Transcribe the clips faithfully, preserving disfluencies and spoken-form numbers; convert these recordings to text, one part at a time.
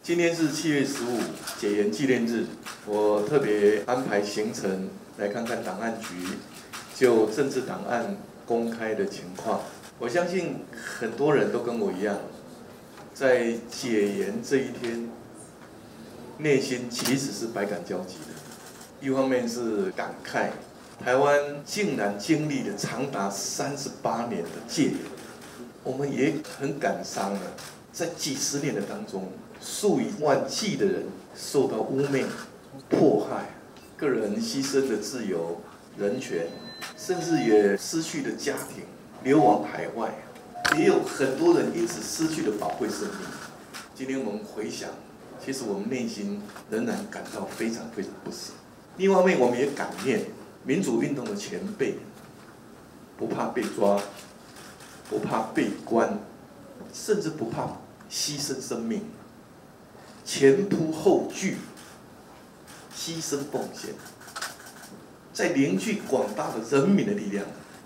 今天是七月十五解严纪念日，我特别安排行程来看看档案局就政治档案公开的情况。我相信很多人都跟我一样，在解严这一天，内心其实是百感交集的。一方面是感慨，台湾竟然经历了长达三十八年的戒严，我们也很感伤了。在几十年的当中，数以万计的人受到污蔑、迫害，个人牺牲的自由、人权，甚至也失去了家庭，流亡海外，也有很多人因此失去了宝贵生命。今天我们回想，其实我们内心仍然感到非常非常不舍。另一方面，我们也感念民主运动的前辈，不怕被抓，不怕被关，甚至不怕牺牲生命，前仆后继，牺牲奉献，在凝聚广大的人民的力量，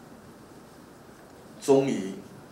终于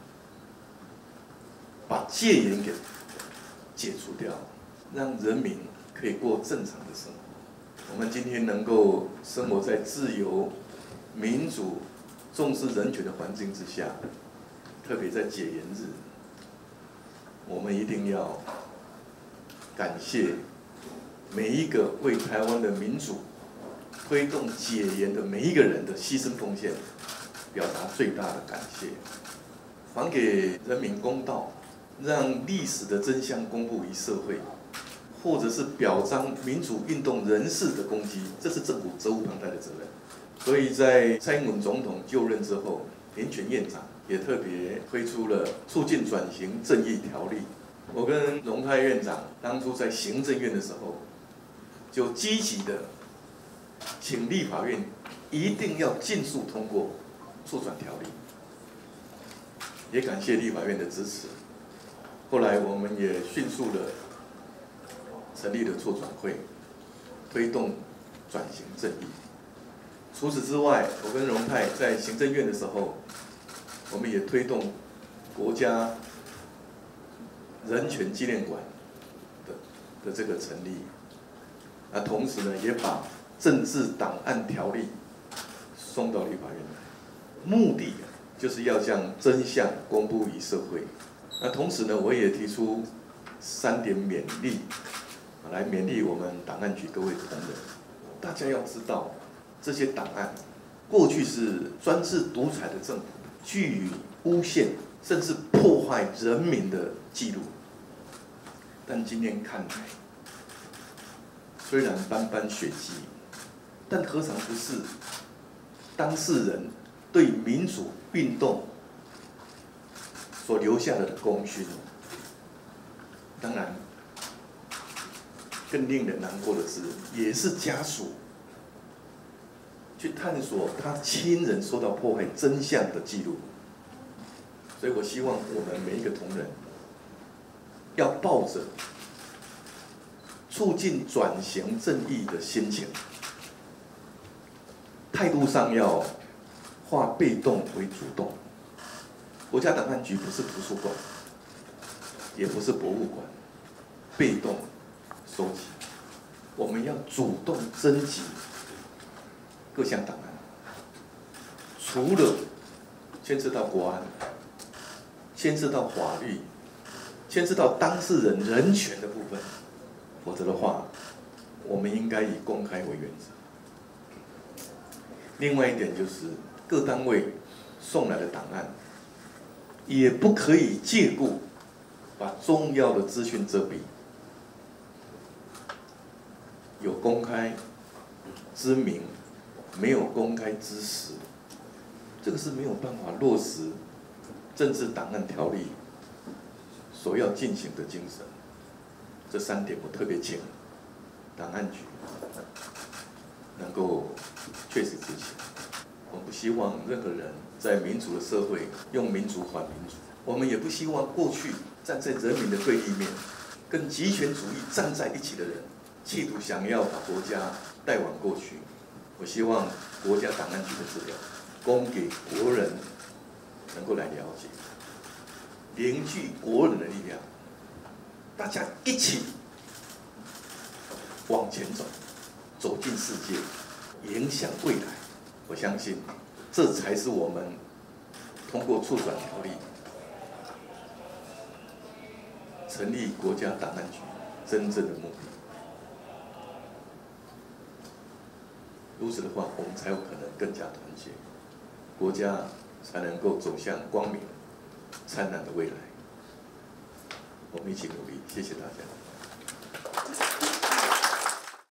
把戒严给解除掉，让人民可以过正常的生活。我们今天能够生活在自由、民主、重视人权的环境之下，特别在解严日，我们一定要感谢每一个为台湾的民主推动解严的每一个人的牺牲奉献，表达最大的感谢，还给人民公道，让历史的真相公布于社会，或者是表彰民主运动人士的功绩，这是政府责无旁贷的责任。所以在蔡英文总统就任之后，林权院长也特别推出了促进转型正义条例。我跟荣泰院长当初在行政院的时候，就积极的请立法院一定要尽速通过促转条例，也感谢立法院的支持。后来我们也迅速的成立了促转会，推动转型正义。除此之外，我跟荣泰在行政院的时候，我们也推动国家人权纪念馆的的这个成立，啊，同时呢，也把政治档案条例送到立法院来，目的就是要将真相公布于社会。那同时呢，我也提出三点勉励，来勉励我们档案局各位同仁。大家要知道，这些档案过去是专制独裁的政府据以诬陷甚至破坏人民的记录，但今天看来，虽然斑斑血迹，但何尝不是当事人对民主运动所留下的功勋？当然，更令人难过的是，也是家属去探索他亲人受到迫害真相的记录。所以我希望我们每一个同仁要抱着促进转型正义的心情，态度上要化被动为主动。国家档案局不是图书馆，也不是博物馆，被动收集，我们要主动征集各项档案。除了牵涉到国安，牵涉到法律，牵涉到当事人人权的部分，否则的话，我们应该以公开为原则。另外一点就是，各单位送来的档案，也不可以借故把重要的资讯遮蔽。有公开知名，没有公开之实，这个是没有办法落实政治档案条例所要进行的精神。这三点我特别请档案局能够确实执行。我们不希望任何人在民主的社会用民主反民主，我们也不希望过去站在人民的对立面，跟极权主义站在一起的人，企图想要把国家带往过去。我希望国家档案局的资料供给国人能够来了解，凝聚国人的力量，大家一起往前走，走进世界，影响未来。我相信，这才是我们通过促转条例成立国家档案局真正的目的。如此的话，我们才有可能更加团结，国家才能够走向光明、灿烂的未来。我们一起努力，谢谢大家。